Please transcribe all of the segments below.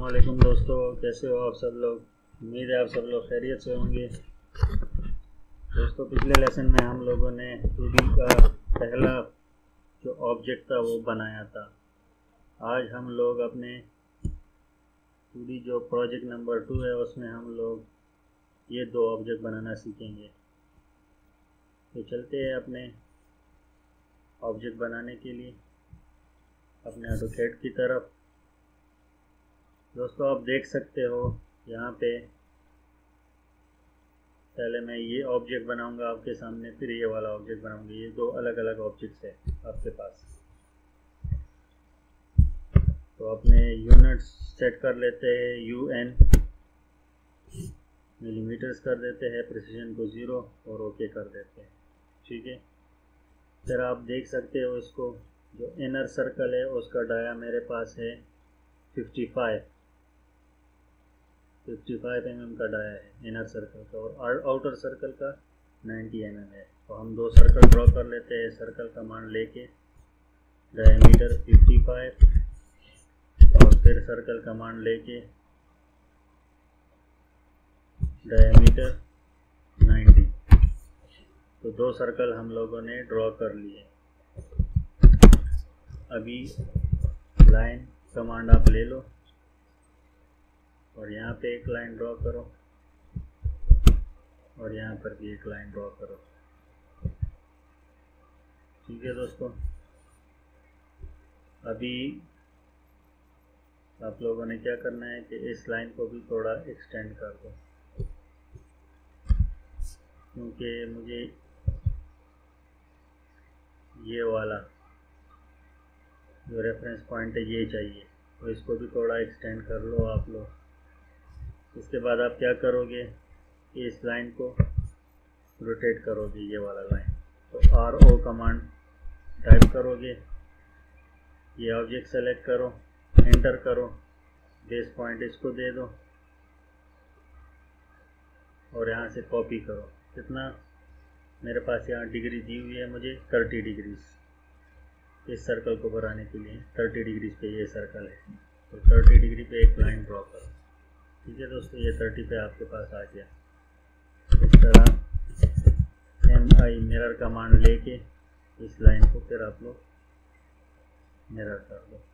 अस्सलामुअलैकुम दोस्तों, कैसे हो आप सब लोग। उम्मीद है आप सब लोग खैरियत से होंगे। दोस्तों, पिछले लेसन में हम लोगों ने 2D का पहला जो ऑब्जेक्ट था वो बनाया था। आज हम लोग अपने 2D जो प्रोजेक्ट नंबर 2 है उसमें हम लोग ये दो ऑब्जेक्ट बनाना सीखेंगे। तो चलते हैं अपने ऑब्जेक्ट बनाने के लिए अपने ऑटोकैड की तरफ। दोस्तों, आप देख सकते हो यहाँ पे पहले मैं ये ऑब्जेक्ट बनाऊंगा आपके सामने, फिर ये वाला ऑब्जेक्ट बनाऊंगा। ये दो अलग अलग ऑब्जेक्ट्स है आपके पास। तो अपने यूनिट्स सेट कर लेते हैं, UN मिलीमीटर्स कर देते हैं, प्रिसीजन को 0 और ओके कर देते हैं। ठीक है, फिर आप देख सकते हो इसको जो इनर सर्कल है उसका डाया मेरे पास है 55 mm का डाया है इनर सर्कल का, और आउटर सर्कल का 90 mm है। तो हम दो सर्कल ड्रॉ कर लेते हैं। सर्कल का मान लेके डायमीटर 55 और फिर सर्कल का मान लेके डायमीटर 90। तो दो सर्कल हम लोगों ने ड्रॉ कर लिए। अभी लाइन कमांड आप ले लो और यहाँ पे एक लाइन ड्रॉ करो और यहाँ पर भी एक लाइन ड्रॉ करो। ठीक है दोस्तों, अभी आप लोगों ने क्या करना है कि इस लाइन को भी थोड़ा एक्सटेंड कर दो, क्योंकि मुझे ये वाला जो रेफरेंस पॉइंट है ये चाहिए। तो इसको भी थोड़ा एक्सटेंड कर लो आप लोग। इसके बाद आप क्या करोगे, इस लाइन को रोटेट करोगे, ये वाला लाइन। तो RO कमांड टाइप करोगे, ये ऑब्जेक्ट सेलेक्ट करो, एंटर करो, बेस पॉइंट इसको दे दो और यहाँ से कॉपी करो। कितना मेरे पास यहाँ डिग्री दी हुई है, मुझे 30 डिग्रीज इस सर्कल को बनाने के लिए। 30 डिग्रीज पे ये सर्कल है, तो 30 डिग्री पे एक लाइन ड्रॉ करो। ठीक है दोस्तों, ये 30 पे आपके पास आ गया। इस तरह MI मिरर कमांड लेके इस लाइन को फिर आप लोग मिरर कर दो।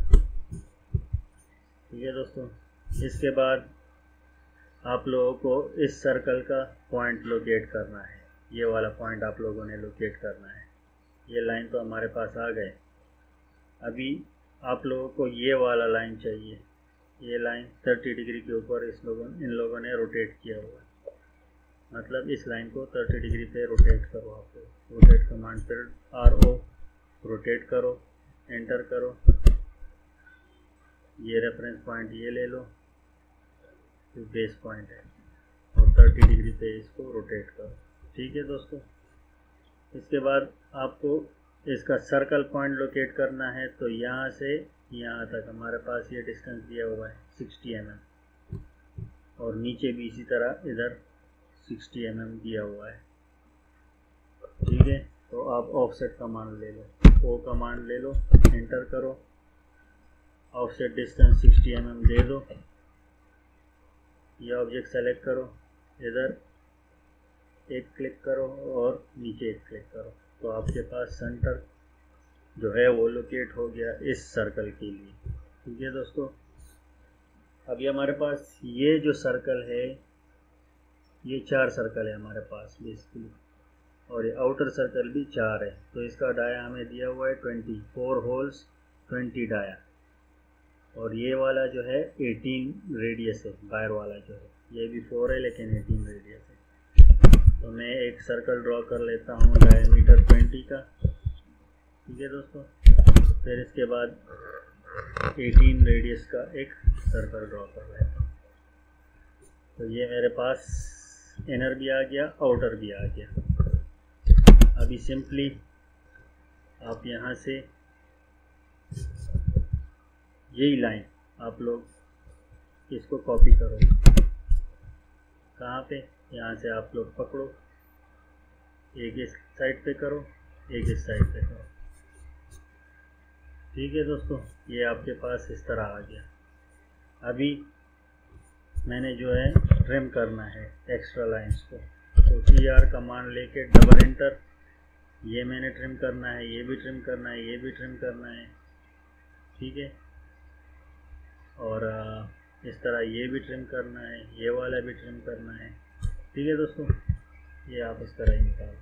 ठीक है दोस्तों, इसके बाद आप लोगों को इस सर्कल का पॉइंट लोकेट करना है। ये वाला पॉइंट आप लोगों ने लोकेट करना है। ये लाइन तो हमारे पास आ गए। अभी आप लोगों को ये वाला लाइन चाहिए। ये लाइन 30 डिग्री के ऊपर इन लोगों ने रोटेट किया हुआ है। मतलब इस लाइन को 30 डिग्री पे रोटेट करो। आप लोग रोटेट कमांड फिर RO रोटेट करो, एंटर करो। ये रेफरेंस पॉइंट ये ले लो, जो बेस पॉइंट है, और 30 डिग्री पे इसको रोटेट करो। ठीक है दोस्तों, इसके बाद आपको इसका सर्कल पॉइंट लोकेट करना है। तो यहाँ से यहाँ तक हमारे पास ये डिस्टेंस दिया हुआ है 60 mm, और नीचे भी इसी तरह इधर 60 mm दिया हुआ है। ठीक है, तो आप ऑफसेट कमांड ले लो, O कमांड ले लो, एंटर करो, ऑफसेट डिस्टेंस 60 mm दे दो। ये ऑब्जेक्ट सेलेक्ट करो, इधर एक क्लिक करो और नीचे एक क्लिक करो। तो आपके पास सेंटर जो है वो लोकेट हो गया इस सर्कल के लिए। ठीक है दोस्तों, अभी हमारे पास ये जो सर्कल है, ये 4 सर्कल है हमारे पास बेसिकली, और ये आउटर सर्कल भी 4 है। तो इसका डाया हमें दिया हुआ है 24 होल्स 20 डाया, और ये वाला जो है 18 रेडियस है। बाहर वाला जो है ये भी 4 है लेकिन 18 रेडियस है। तो मैं एक सर्कल ड्रॉ कर लेता हूँ डायमीटर 20 का। ठीक है दोस्तों, फिर इसके बाद 18 रेडियस का एक सर्कल ड्रॉ कर लेता हूँ। तो ये मेरे पास इनर भी आ गया, आउटर भी आ गया। अभी सिंपली आप यहाँ से यही लाइन आप लोग इसको कॉपी करो। कहाँ पे, यहाँ से आप लोग पकड़ो, एक इस साइड पे करो, एक इस साइड पे करो। ठीक है दोस्तों, ये आपके पास इस तरह आ गया। अभी मैंने जो है ट्रिम करना है एक्स्ट्रा लाइंस को, तो TR कमांड लेके डबल एंटर, ये मैंने ट्रिम करना है, ये भी ट्रिम करना है, ये भी ट्रिम करना है, ठीक है। और इस तरह ये भी ट्रिम करना है, ये वाला भी ट्रिम करना है, ठीक है दोस्तों। ये आप इस तरह ही निकालो।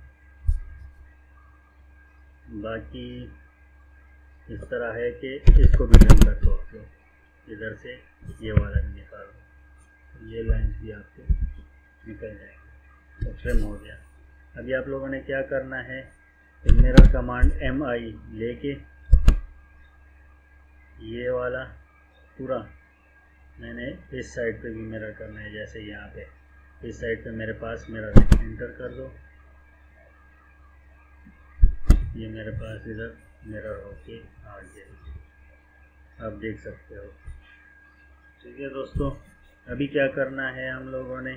बाकी इस तरह है कि इसको भी ट्रिम कर दो आप लोग, इधर से ये वाला भी निकाल दो, ये लाइन्स भी आपके निकल जाएंगे, तो ट्रिम हो गया। अभी आप लोगों ने क्या करना है, मिरर कमांड MI लेके ये वाला पूरा मैंने इस साइड पे भी मिरर करना है, जैसे यहाँ पे इस साइड पे मेरे पास मिरर है, एंटर कर दो, ये मेरे पास इधर मिरर होके आ गया, आप देख सकते हो, ठीक है दोस्तों। अभी क्या करना है हम लोगों ने,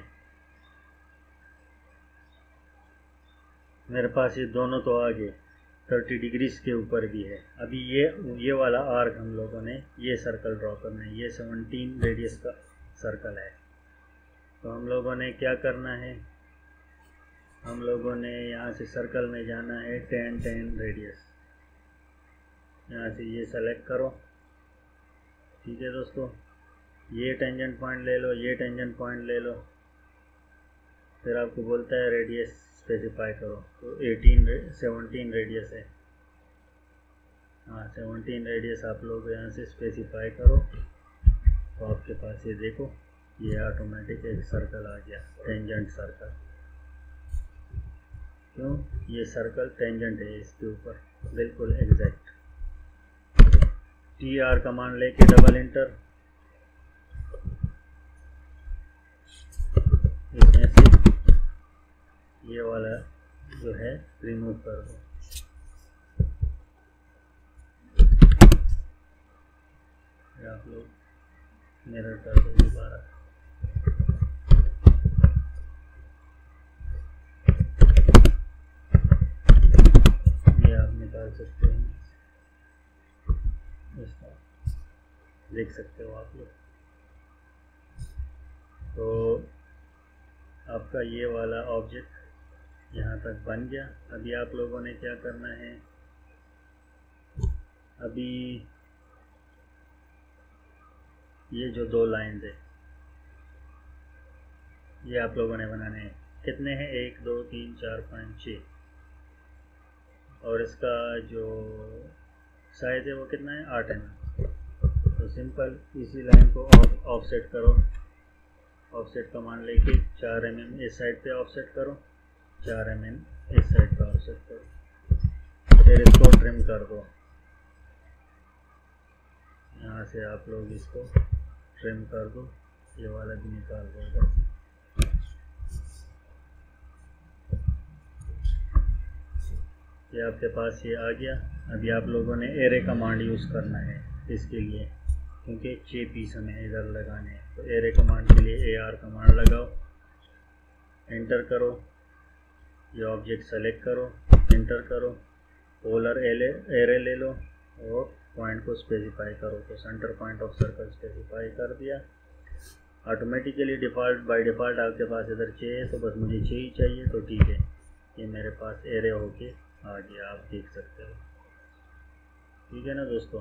मेरे पास ये दोनों तो आ गए, 30 डिग्रीज के ऊपर भी है। अभी ये वाला आर्क हम लोगों ने ये सर्कल ड्रॉ करना है, ये 17 रेडियस का सर्कल है। तो हम लोगों ने क्या करना है, हम लोगों ने यहाँ से सर्कल में जाना है 10 रेडियस, यहाँ से ये सेलेक्ट करो, ठीक है दोस्तों। ये टेंजेंट पॉइंट ले लो, ये टेंजेंट पॉइंट ले लो, फिर आपको बोलता है रेडियस स्पेसिफाई करो, तो 17 रेडियस है, हाँ 17 रेडियस आप लोग यहाँ से स्पेसिफाई करो, तो आपके पास ये देखो ये ऑटोमेटिक एक सर्कल आ गया, टेंजेंट सर्कल। क्यों, ये सर्कल टेंजेंट है इसके ऊपर, बिल्कुल एग्जैक्ट। TR कमांड लेके डबल एंटर, इसमें से ये वाला जो है रिमूव कर दो, आप लोग मिरर कर दो दोबारा, ये आप निकाल सकते हैं, देख सकते हो आप लोग। तो आपका ये वाला ऑब्जेक्ट यहाँ तक बन गया। अभी आप लोगों ने क्या करना है, अभी ये जो दो लाइन्स है ये आप लोगों ने बनाने हैं, कितने हैं, 1 2 3 4 5 6, और इसका जो साइज है वो कितना है, 8 mm। तो सिंपल इसी लाइन को ऑफसेट करो, ऑफसेट कमांड लेके 4 mm इस साइड पे ऑफसेट करो, 4 mm इस साइड पे ऑफसेट करो, फिर इसको ट्रिम कर दो, यहाँ से आप लोग इसको ट्रिम कर दो, ये वाला भी निकाल दो इधर से, ये आपके पास ये आ गया। अभी आप लोगों ने एरे कमांड यूज़ करना है इसके लिए, क्योंकि 6 पीस हमें इधर लगाने हैं, तो एरे कमांड के लिए AR कमांड लगाओ, एंटर करो, ये ऑब्जेक्ट सेलेक्ट करो, एंटर करो, पोलर एरे ले लो और पॉइंट को स्पेसिफाई करो, तो centre point of circle specify कर दिया। ऑटोमेटिकली बाय डिफ़ॉल्ट आपके पास इधर 6 है, तो बस मुझे 6 ही चाहिए, तो ठीक है, ये मेरे पास एरे होके आ गया, आप देख सकते हो, ठीक है ना दोस्तों।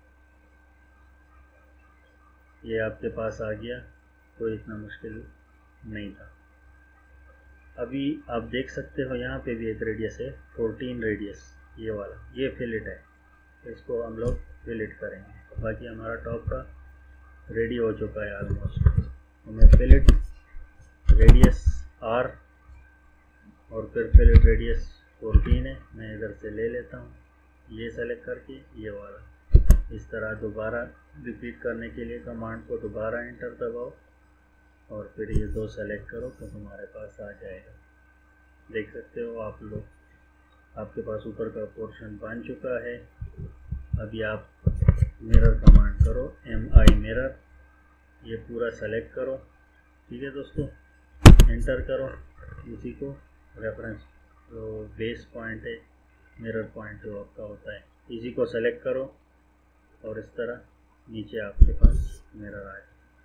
ये आपके पास आ गया, कोई इतना मुश्किल नहीं था। अभी आप देख सकते हो यहाँ पे भी एक रेडियस है 14 रेडियस, ये वाला, ये फिलेट है, इसको हम लोग फिलेट करेंगे। बाकी हमारा टॉप का रेडी हो चुका है ऑलमोस्ट, तो मैं फिलेट रेडियस R और फिर फिलेट रेडियस 14 है, मैं इधर से ले लेता हूँ, ये सेलेक्ट करके ये वाला, इस तरह दोबारा रिपीट करने के लिए कमांड को दोबारा एंटर दबाओ और फिर ये दो सेलेक्ट करो, तो तुम्हारे पास आ जाएगा, देख सकते हो आप लोग, आपके पास ऊपर का पोर्शन बन चुका है। अभी आप मिरर कमांड करो, MI मिरर, ये पूरा सेलेक्ट करो, ठीक है दोस्तों, एंटर करो, इसी को रेफरेंस जो बेस पॉइंट है, मिरर पॉइंट जो आपका होता है, इसी को सेलेक्ट करो और इस तरह नीचे आपके पास मिरर आए,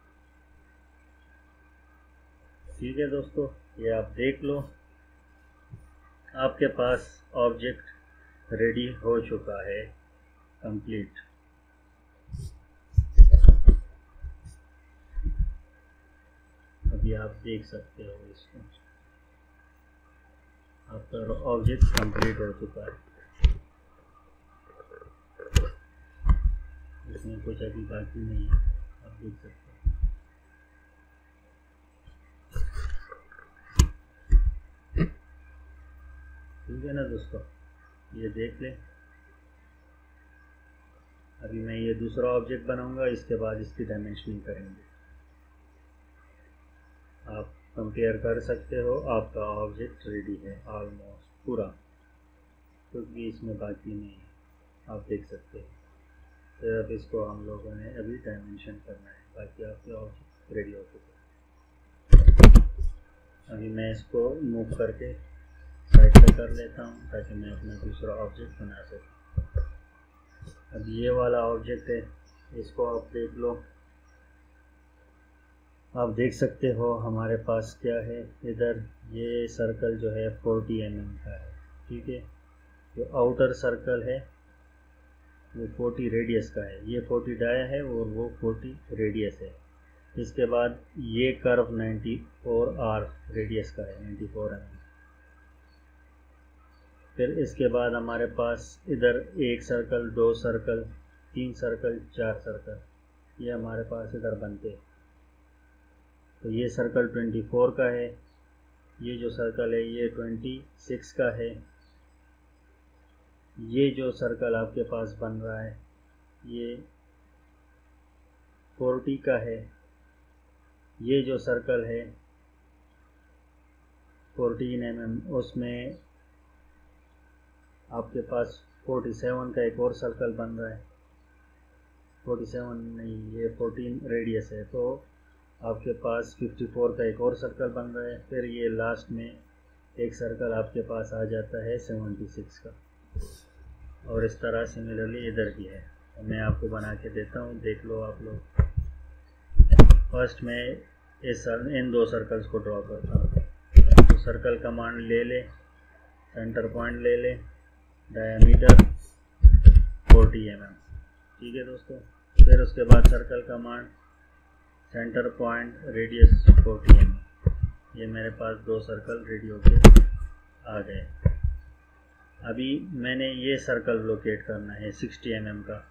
ठीक है दोस्तों, ये आप देख लो, आपके पास ऑब्जेक्ट रेडी हो चुका है, कंप्लीट। अभी आप देख सकते हो इसको, आपका ऑब्जेक्ट कंप्लीट हो चुका है। इसमें कुछ अभी बाकी नहीं है, आप देख सकते हो। ठीक है ना दोस्तों, ये देख लें। अभी मैं ये दूसरा ऑब्जेक्ट बनाऊंगा, इसके बाद इसकी डायमेंशनिंग करेंगे। आप कंपेयर कर सकते हो, आपका ऑब्जेक्ट रेडी है ऑलमोस्ट पूरा, क्योंकि इसमें बाकी नहीं है, आप देख सकते हो। फिर अब इसको हम लोगों ने अभी डायमेंशन करना है, बाकी आपके ऑब्जेक्ट रेडी हो चुके हैं। अभी मैं इसको मूव करके साइड पे कर लेता हूँ, ताकि मैं अपना दूसरा ऑब्जेक्ट बना सकूँ। अब ये वाला ऑब्जेक्ट है, इसको आप देख लो। आप देख सकते हो हमारे पास क्या है, इधर ये सर्कल जो है 40 mm का है। ठीक है, जो आउटर सर्कल है वो 40 रेडियस का है, ये 40 डाया है और वो 40 रेडियस है। इसके बाद ये कर्व 94 R रेडियस का है, 94 mm। फिर इसके बाद हमारे पास इधर एक सर्कल, दो सर्कल, तीन सर्कल, चार सर्कल, ये हमारे पास इधर बनते हैं। तो ये सर्कल 24 का है, ये जो सर्कल है ये 26 का है, ये जो सर्कल आपके पास बन रहा है ये 40 का है, ये जो सर्कल है 14 mm, उसमें आपके पास 47 का एक और सर्कल बन रहा है। 47 नहीं, ये 14 रेडियस है, तो आपके पास 54 का एक और सर्कल बन रहा है। फिर ये लास्ट में एक सर्कल आपके पास आ जाता है 76 का, और इस तरह सिमिलरली इधर भी है। तो मैं आपको बना के देता हूँ, देख लो आप लोग। फर्स्ट मैं इन दो सर्कल्स को ड्रॉ करता हूँ। तो सर्कल कमांड ले ले, सेंटर पॉइंट ले ले, डायमीटर 40 mm। ठीक है दोस्तों, फिर उसके बाद circle command, centre point, radius 40 mm। ये मेरे पास दो सर्कल रेडी होके आ गए। अभी मैंने ये सर्कल लोकेट करना है 60 mm का,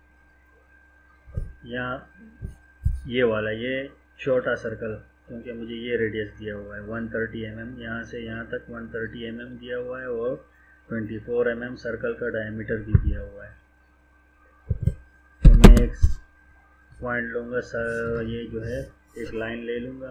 यहाँ ये वाला, ये छोटा सर्कल, क्योंकि मुझे ये रेडियस दिया हुआ है 130 mm, यहाँ से यहाँ तक 130 mm दिया हुआ है, और 24 mm सर्कल का डायमीटर भी दिया हुआ है। तो मैं एक पॉइंट लूँगा, ये जो है एक लाइन ले लूँगा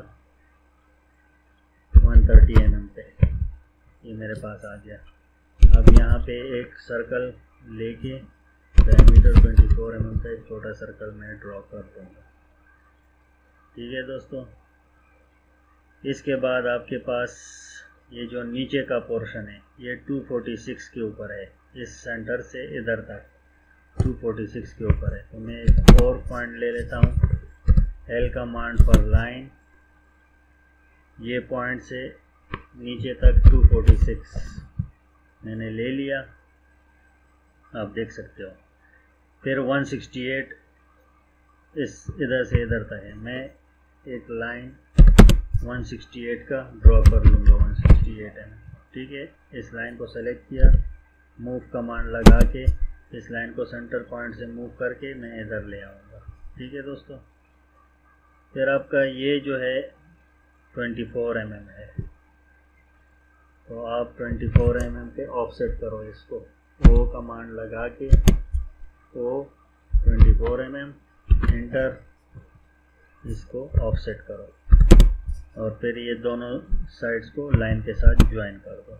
130 mm पे, ये मेरे पास आ गया। अब यहाँ पे एक सर्कल लेके डायमीटर 24 mm का एक छोटा सर्कल मैं ड्रॉ कर दूँगा। ठीक है दोस्तों, इसके बाद आपके पास ये जो नीचे का पोर्शन है ये 246 के ऊपर है, इस सेंटर से इधर तक 246 के ऊपर है। तो मैं एक और पॉइंट ले लेता हूँ, L कमांड पर लाइन, ये पॉइंट से नीचे तक 246 मैंने ले लिया, आप देख सकते हो। फिर 168 इस इधर से इधर तक है, मैं एक लाइन 168 का ड्रॉ कर लूँगा, 168 mm। ठीक है, इस लाइन को सेलेक्ट किया, मूव कमांड लगा के इस लाइन को सेंटर पॉइंट से मूव करके मैं इधर ले आऊँगा। ठीक है दोस्तों, फिर आपका ये जो है 24 mm है, तो आप 24 mm पे ऑफसेट करो इसको, वो कमांड लगा के वो 24 mm, एंटर, इसको ऑफसेट करो, और फिर ये दोनों साइड्स को लाइन के साथ ज्वाइन कर दो।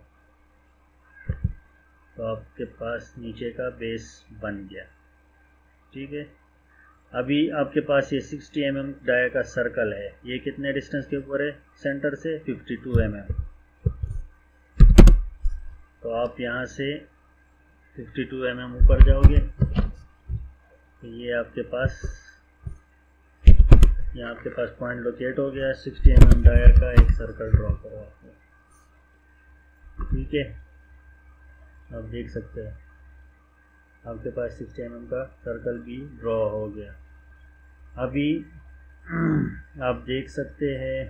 तो आपके पास नीचे का बेस बन गया। ठीक है, अभी आपके पास ये 60 mm डाया का सर्कल है, ये कितने डिस्टेंस के ऊपर है सेंटर से, 52 mm। तो आप यहाँ से 52 mm ऊपर जाओगे, तो ये आपके पास यहाँ आपके पास पॉइंट लोकेट हो गया। 60 mm डायर का एक सर्कल ड्रॉ करो आपको, ठीक है। आप देख सकते हैं आपके पास 60 mm का सर्कल भी ड्रॉ हो गया। अभी आप देख सकते हैं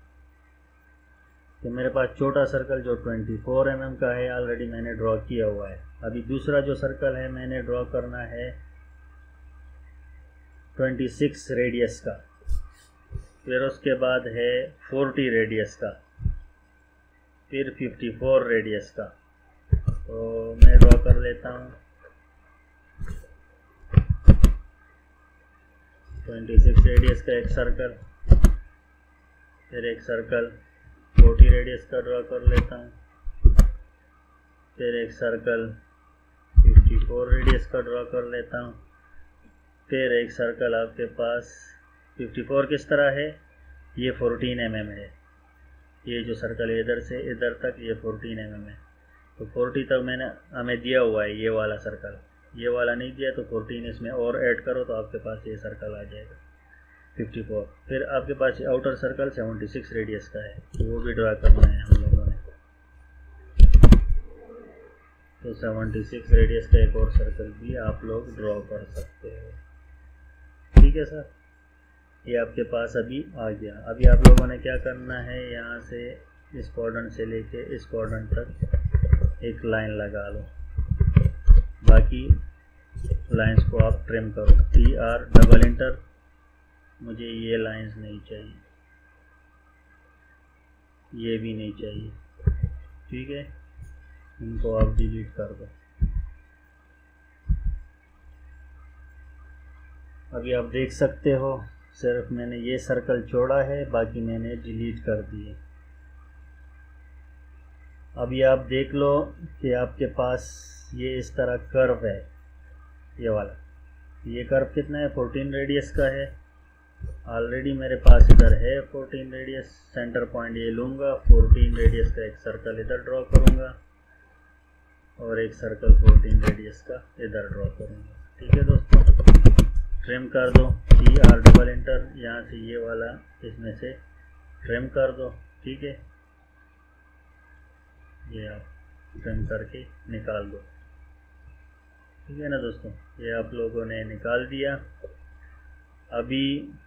कि मेरे पास छोटा सर्कल जो 24 mm का है ऑलरेडी मैंने ड्रॉ किया हुआ है। अभी दूसरा जो सर्कल है मैंने ड्रॉ करना है 26 रेडियस का, फिर उसके बाद है 40 रेडियस का, फिर 54 रेडियस का। तो मैं ड्रॉ कर लेता हूँ 26 रेडियस का एक सर्कल, फिर एक सर्कल 40 रेडियस का ड्रॉ कर लेता हूँ, फिर एक सर्कल 54 रेडियस का ड्रॉ कर लेता हूँ, फिर एक सर्कल आपके पास 54 किस तरह है, ये 14 mm है। ये जो सर्कल इधर से इधर तक ये 14 mm है। तो 40 तक मैंने हमें दिया हुआ है ये वाला सर्कल, ये वाला नहीं दिया तो 14 इसमें और ऐड करो तो आपके पास ये सर्कल आ जाएगा 54। फिर आपके पास आउटर सर्कल 76 रेडियस का है, तो वो भी ड्रा करना है हम लोगों ने। तो 76 रेडियस का एक और सर्कल भी आप लोग ड्रॉ कर सकते हो, ठीक है सर। ये आपके पास अभी आ गया। अभी आप लोगों ने क्या करना है, यहाँ से इस क्वाड्रेंट से लेके इस क्वाड्रेंट तक एक लाइन लगा लो, बाकी लाइंस को आप ट्रिम करो। TR डबल इंटर, मुझे ये लाइंस नहीं चाहिए, ये भी नहीं चाहिए, ठीक है। इनको आप डिलीट कर दो। अभी आप देख सकते हो सिर्फ मैंने ये सर्कल छोड़ा है, बाकी मैंने डिलीट कर दिए। अभी आप देख लो कि आपके पास ये इस तरह कर्व है, ये वाला। ये कर्व कितना है, 14 रेडियस का है। ऑलरेडी मेरे पास इधर है 14 रेडियस। सेंटर पॉइंट ये लूँगा, 14 रेडियस का एक सर्कल इधर ड्रॉ करूँगा और एक सर्कल 14 रेडियस का इधर ड्रॉ करूँगा, ठीक है दोस्तों। ट्रिम कर दो, TR डबल इंटर, यहाँ से ये वाला इसमें से ट्रिम कर दो, ठीक है। ये आप ट्रिम करके निकाल दो, ठीक है ना दोस्तों। ये आप लोगों ने निकाल दिया। अभी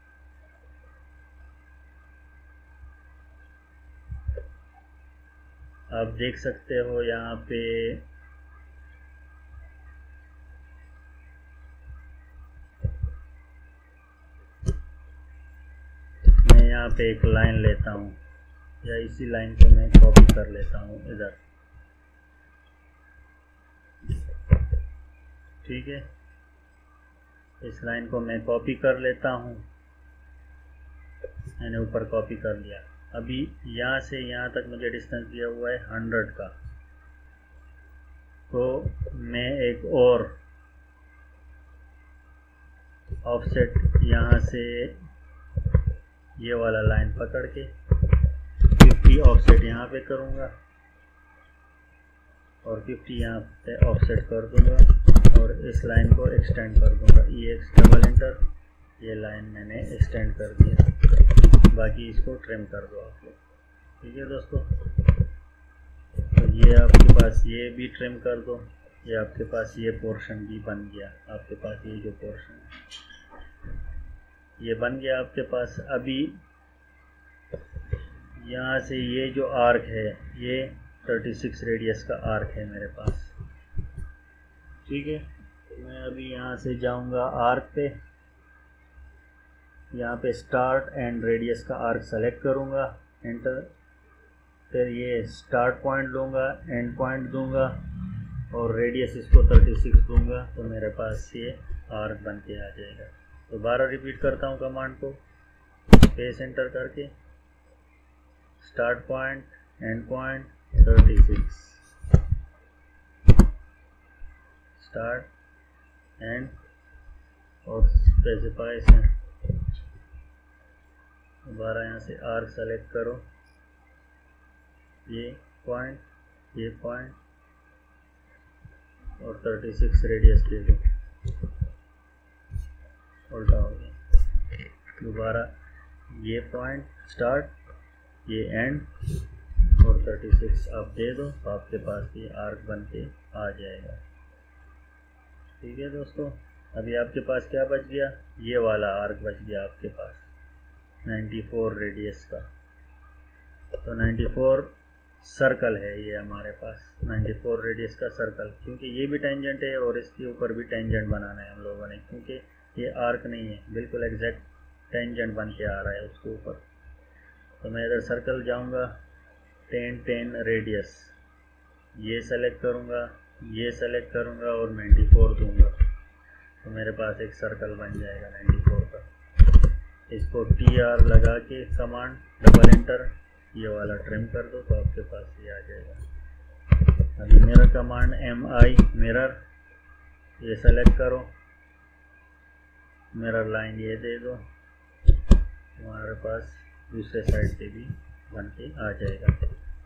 आप देख सकते हो यहाँ पे मैं यहाँ पे एक लाइन लेता हूँ, या इसी लाइन को मैं कॉपी कर लेता हूँ इधर, ठीक है। इस लाइन को मैं कॉपी कर लेता हूँ, मैंने ऊपर कॉपी कर लिया। अभी यहाँ से यहाँ तक मुझे डिस्टेंस दिया हुआ है 100 का, तो मैं एक और ऑफसेट यहाँ से ये वाला लाइन पकड़ के 50 ऑफसेट यहाँ पे करूँगा और 50 यहाँ पे ऑफसेट कर दूँगा और इस लाइन को एक्सटेंड कर दूँगा। EX डबल इंटर, ये लाइन मैंने एक्सटेंड कर दिया, बाकी इसको ट्रिम कर दो आप लोग, ठीक है दोस्तों। तो ये आपके पास ये भी ट्रिम कर दो, ये आपके पास ये पोर्शन भी बन गया। आपके पास ये जो पोर्शन ये बन गया आपके पास। अभी यहाँ से ये जो आर्क है ये 36 रेडियस का आर्क है मेरे पास, ठीक है। मैं अभी यहाँ से जाऊँगा आर्क पे, यहाँ पे स्टार्ट एंड रेडियस का आर्क सेलेक्ट करूँगा, एंटर। फिर ये स्टार्ट पॉइंट लूँगा, एंड पॉइंट दूँगा और रेडियस इसको 36 दूँगा, तो मेरे पास ये आर्क बन के आ जाएगा। दोबारा रिपीट करता हूँ कमांड को, स्पेस एंटर करके start point, end point 36, start end और स्पेसिफाई से दोबारा यहाँ से आर्क सेलेक्ट करो, ये पॉइंट और 36 रेडियस दे दो। उल्टा हो गया, दोबारा ये पॉइंट स्टार्ट, ये एंड और 36 आप दे दो तो आपके पास ये आर्क बन के आ जाएगा। ठीक है दोस्तों, अभी आपके पास क्या बच गया, ये वाला आर्क बच गया आपके पास 94 रेडियस का। तो 94 सर्कल है ये हमारे पास, 94 रेडियस का सर्कल, क्योंकि ये भी टेंजेंट है और इसके ऊपर भी टेंजेंट बनाना है हम लोगों ने, क्योंकि ये आर्क नहीं है, बिल्कुल एग्जैक्ट टेंजेंट बन के आ रहा है उसके ऊपर। तो मैं इधर सर्कल जाऊंगा, 10 रेडियस, ये सेलेक्ट करूंगा, ये सेलेक्ट करूंगा और 94 दूंगा, तो मेरे पास एक सर्कल बन जाएगा 94 का। इसको TR लगा के कमांड डबल एंटर, ये वाला ट्रिम कर दो तो आपके पास ये आ जाएगा। अभी मिरर कमांड MI मिरर, ये सेलेक्ट करो, मिरर लाइन ये दे दो, हमारे पास दूसरे साइड से भी बन के आ जाएगा।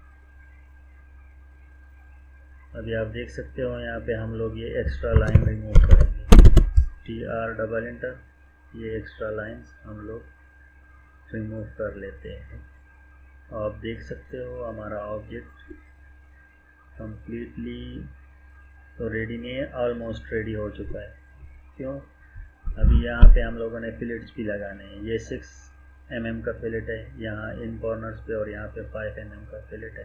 अभी आप देख सकते हो यहाँ पे हम लोग ये एक्स्ट्रा लाइन रिमूव करेंगे, TR डबल एंटर, ये एक्स्ट्रा लाइंस हम लोग रिमूव कर लेते हैं। आप देख सकते हो हमारा ऑब्जेक्ट कंप्लीटली तो रेडी नहीं है, ऑलमोस्ट रेडी हो चुका है। क्यों, अभी यहाँ पे हम लोगों ने फिलेट्स भी लगाने हैं। ये 6 mm का फिलेट है यहाँ इन कॉर्नर्स पे और यहाँ पे 5 mm का फिलेट है।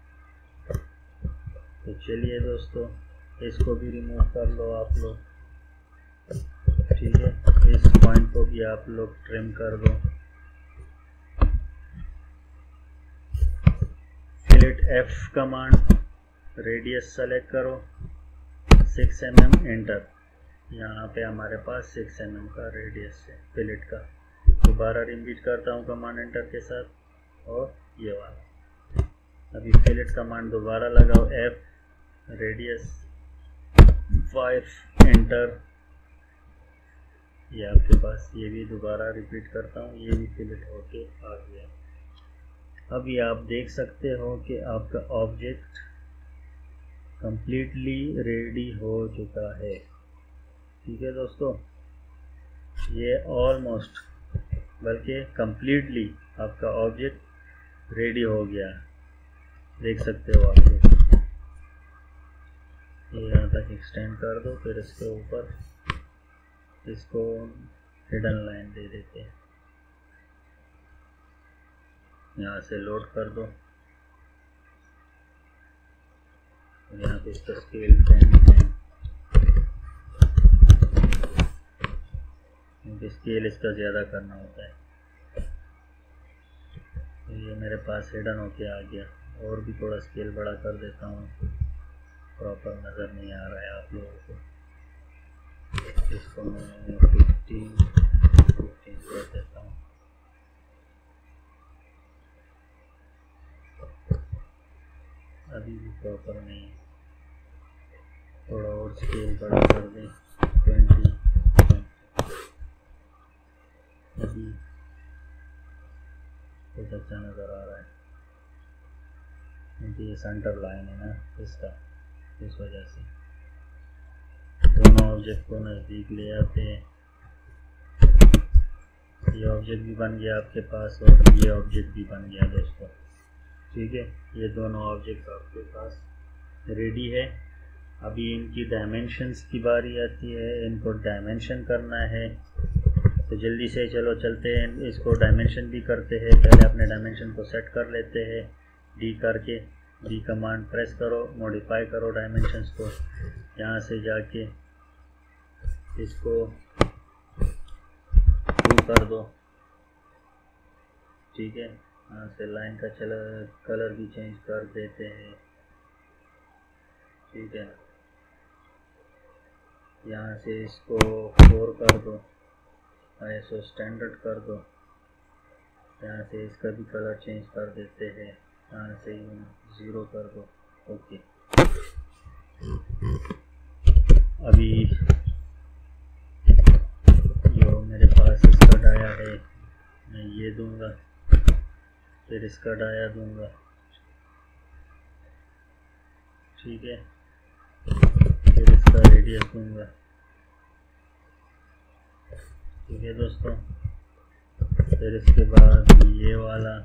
तो चलिए दोस्तों, इसको भी रिमूव कर लो आप लोग। ठीक है, इस पॉइंट को भी आप लोग ट्रिम कर दो। Fillet F command, radius select करो, 6 mm एंटर, यहाँ पे हमारे पास 6 mm का रेडियस है फिलेट का। दोबारा रिपीट करता हूँ कमांड एंटर के साथ, और ये वाला। अभी फिलेट कमांड दोबारा लगाओ, F रेडियस 5 एंटर, ये आपके पास, ये भी दोबारा रिपीट करता हूँ, ये भी फिलेट होके आ गया। अभी आप देख सकते हो कि आपका ऑब्जेक्ट कंप्लीटली रेडी हो चुका है। ठीक है दोस्तों, ये ऑलमोस्ट बल्कि कंप्लीटली आपका ऑब्जेक्ट रेडी हो गया, देख सकते हो आप लोग। ये यहाँ तक एक्सटेंड कर दो, फिर इसके ऊपर इसको हिडन लाइन दे देते हैं, यहाँ से लोड कर दो। यहाँ पे इसका स्केल 10 है, क्योंकि स्केल इसका ज़्यादा करना होता है। तो ये मेरे पास हिडन होके आ गया, और भी थोड़ा स्केल बड़ा कर देता हूँ, प्रॉपर नज़र नहीं आ रहा है आप लोगों को। इसको मैं 15 कर देता हूँ। अभी भी प्रॉपर नहीं, थोड़ा और स्केल बड़ा कर दें, 20। अभी कुछ अच्छा नज़र आ रहा है, क्योंकि ये सेंटर लाइन है ना इसका, इस वजह से दोनों ऑब्जेक्ट को नज़दीक ले आते हैं। ये ऑब्जेक्ट भी बन गया आपके पास और ये ऑब्जेक्ट भी बन गया दोस्तों। ठीक है, ये दोनों ऑब्जेक्ट आपके पास रेडी है। अभी इनकी डायमेंशंस की बारी आती है, इनको डायमेंशन करना है। तो जल्दी से चलो चलते हैं, इसको डायमेंशन भी करते हैं। पहले अपने डायमेंशन को सेट कर लेते हैं, डी करके, डी कमांड प्रेस करो, मॉडिफाई करो डायमेंशंस को। यहाँ से जाके इसको 2 कर दो। ठीक है, यहाँ से लाइन का कलर भी चेंज कर देते हैं। ठीक है, यहाँ से इसको 4 कर दो, ISO स्टैंडर्ड कर दो। यहाँ से इसका भी कलर चेंज कर देते हैं, यहाँ से 0 कर दो। ओके, अभी जो मेरे पास इसका डाया है मैं ये दूंगा, फिर इसका डाया दूंगा। ठीक है, फिर इसका रेडियस दूंगा। ठीक है दोस्तों, फिर इसके बाद ये वाला,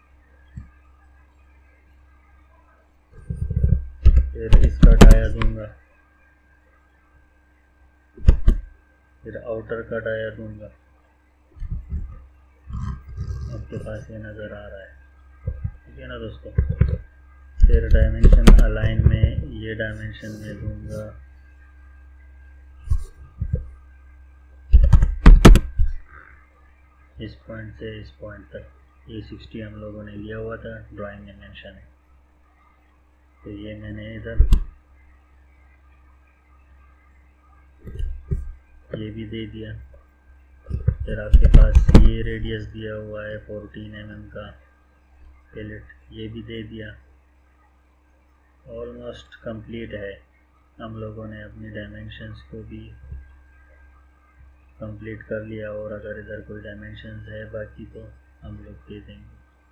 फिर इसका डाया दूंगा, फिर आउटर का डाया दूंगा। आपके पास ये नज़र आ रहा है, ठीक है ना दोस्तों। फिर डायमेंशन अलाइन में ये डायमेंशन में दूंगा इस पॉइंट से इस पॉइंट तक। ये 60 हम लोगों ने लिया हुआ था, ड्राइंग में मेंशन है, तो ये मैंने इधर ये भी दे दिया। फिर आपके पास ये रेडियस दिया हुआ है 14 mm का फिलेट, ये भी दे दिया। ऑलमोस्ट कंप्लीट है, हम लोगों ने अपनी डायमेंशंस को भी कंप्लीट कर लिया। और अगर इधर कोई डायमेंशंस है बाकी तो हम लोग दे देंगे।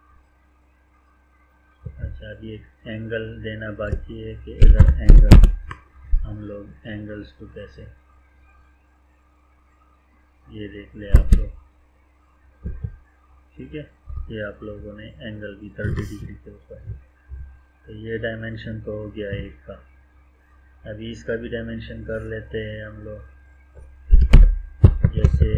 अच्छा, अभी एक एंगल देना बाकी है कि इधर एंगल, हम लोग एंगल्स को कैसे, ये देख ले आप लोग, ठीक है। ये आप लोगों ने एंगल भी 30 डिग्री के ऊपर, तो ये डायमेंशन तो हो गया एक का। अभी इसका भी डायमेंशन कर लेते हैं हम लोग। जैसे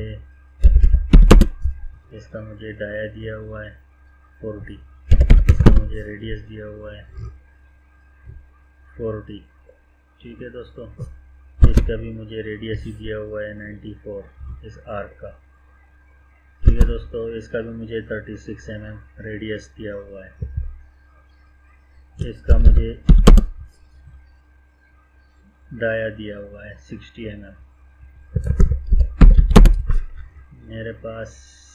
इसका मुझे डाया दिया हुआ है 40, इसका मुझे रेडियस दिया हुआ है 40, ठीक है दोस्तों। इसका भी मुझे रेडियस ही दिया हुआ है 94 इस आर्क का, ठीक है दोस्तों। इसका भी मुझे 36 mm रेडियस दिया हुआ है। इसका मुझे डाया दिया हुआ है 60 mm। मेरे पास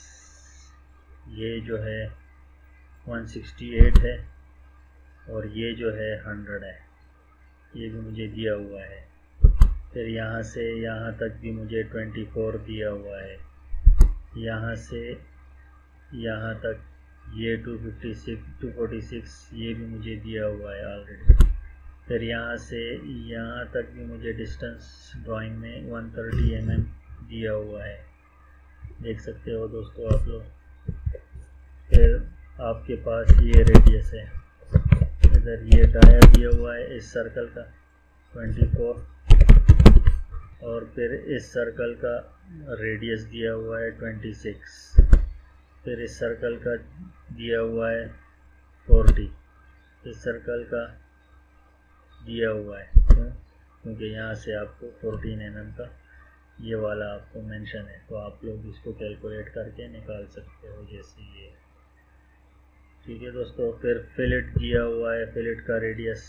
ये जो है 168 है और ये जो है 100 है, ये भी मुझे दिया हुआ है। फिर यहाँ से यहाँ तक भी मुझे 24 दिया हुआ है। यहाँ से यहाँ तक ये 246 ये भी मुझे दिया हुआ है ऑलरेडी। फिर यहाँ से यहाँ तक भी मुझे डिस्टेंस ड्राइंग में 130 mm दिया हुआ है, देख सकते हो दोस्तों आप लोग। फिर आपके पास ये रेडियस है, इधर ये डाया दिया हुआ है इस सर्कल का 24, और फिर इस सर्कल का रेडियस दिया हुआ है 26, फिर इस सर्कल का दिया हुआ है 40, इस सर्कल का दिया हुआ है, क्योंकि यहाँ से आपको 14 mm का ये वाला आपको मेंशन है, तो आप लोग इसको कैलकुलेट करके निकाल सकते हो जैसे ये, ठीक है दोस्तों। फिर फिलेट दिया हुआ है, फिलेट का रेडियस,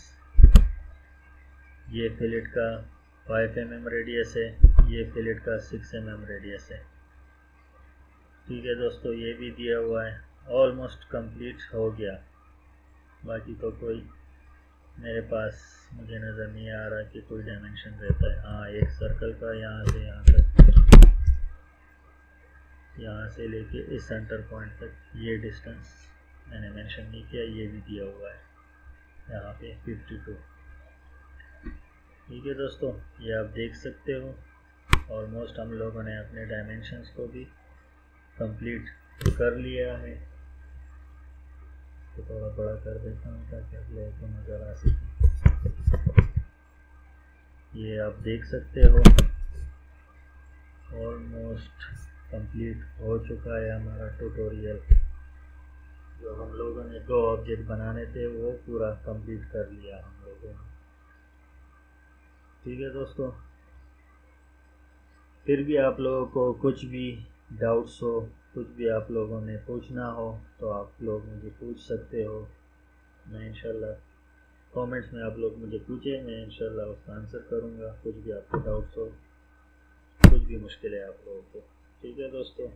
ये फिलेट का 5 mm रेडियस है, ये फिलेट का 6 mm रेडियस है, ठीक है दोस्तों। ये भी दिया हुआ है, ऑलमोस्ट कंप्लीट हो गया। बाकी तो कोई मेरे पास मुझे नज़र नहीं आ रहा कि कोई डायमेंशन रहता है। हाँ, एक सर्कल का यहाँ से यहाँ तक, यहाँ से लेके इस सेंटर पॉइंट तक ये डिस्टेंस मैंने मेंशन नहीं किया, ये भी दिया हुआ है यहाँ पे 52, ठीक है दोस्तों। ये आप देख सकते हो, ऑलमोस्ट हम लोगों ने अपने डायमेंशंस को भी कंप्लीट कर लिया है। तो थोड़ा बड़ा कर देता हूँ ताकि आप लोगों को नज़र आ सके। ये आप देख सकते हो, ऑलमोस्ट कंप्लीट हो चुका है हमारा ट्यूटोरियल। जो हम लोगों ने 2 ऑब्जेक्ट बनाने थे वो पूरा कंप्लीट कर लिया हम लोगों ने, ठीक है दोस्तों। फिर भी आप लोगों को कुछ भी डाउट्स हो, कुछ भी आप लोगों ने पूछना हो तो आप लोग मुझे पूछ सकते हो। मैं इंशाल्लाह कमेंट्स में आप लोग मुझे पूछें, मैं इंशाल्लाह उसका आंसर करूँगा। कुछ भी आपको डाउट्स हो, कुछ भी मुश्किल है आप लोगों को, ठीक है दोस्तों।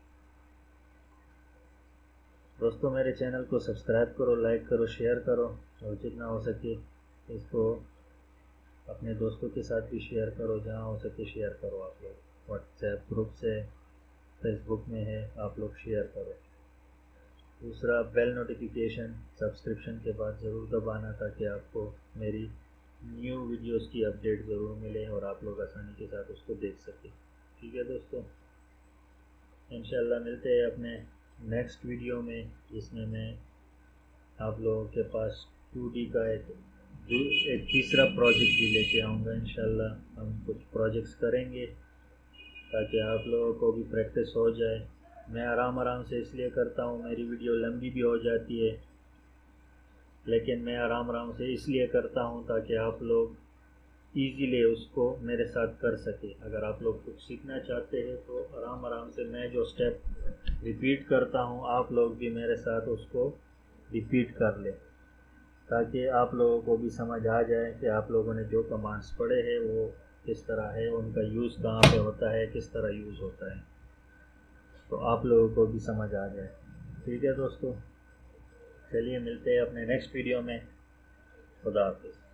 मेरे चैनल को सब्सक्राइब करो, लाइक करो, शेयर करो, और जितना हो सके इसको अपने दोस्तों के साथ भी शेयर करो, जहाँ हो सके शेयर करो। आप लोग व्हाट्सएप ग्रुप से, फेसबुक में है, आप लोग शेयर करो। दूसरा, बेल नोटिफिकेशन सब्सक्रिप्शन के बाद ज़रूर दबाना ताकि आपको मेरी न्यू वीडियोस की अपडेट ज़रूर मिले और आप लोग आसानी के साथ उसको देख सकें, ठीक है दोस्तों। इंशाल्लाह मिलते हैं अपने नेक्स्ट वीडियो में, जिसमें मैं आप लोगों के पास 2D का एक तीसरा प्रोजेक्ट भी लेके आऊँगा। इंशाल्लाह हम कुछ प्रोजेक्ट्स करेंगे ताकि आप लोगों को भी प्रैक्टिस हो जाए। मैं आराम आराम से इसलिए करता हूँ, मेरी वीडियो लंबी भी हो जाती है, लेकिन मैं आराम आराम से इसलिए करता हूँ ताकि आप लोग ईज़िली उसको मेरे साथ कर सके। अगर आप लोग कुछ सीखना चाहते हैं तो आराम आराम से मैं जो स्टेप रिपीट करता हूँ आप लोग भी मेरे साथ उसको रिपीट कर लें, ताकि आप लोगों को भी समझ आ जाए कि आप लोगों ने जो कमांड्स पढ़े हैं वो किस तरह है, उनका यूज़ कहाँ पे होता है, किस तरह यूज़ होता है, तो आप लोगों को भी समझ आ जाए। ठीक है दोस्तों, चलिए मिलते हैं अपने नेक्स्ट वीडियो में। खुदा हाफिज़।